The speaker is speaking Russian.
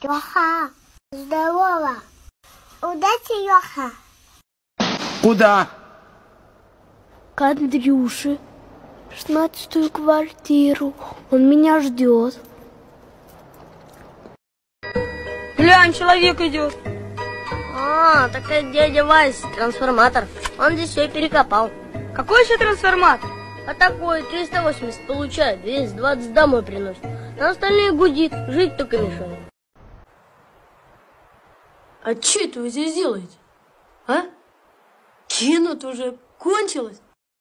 Леха, здорово. Удачи, Леха. Куда? К Андрюше. 16-ю квартиру. Он меня ждет. Глянь, человек идет. А, так это дядя Вася, трансформатор. Он здесь все перекопал. Какой еще трансформатор? А такой 380 получает, 220 домой приносит. На остальные гудит, жить только мешает. А что это вы здесь делаете? А? Кино-то уже кончилось.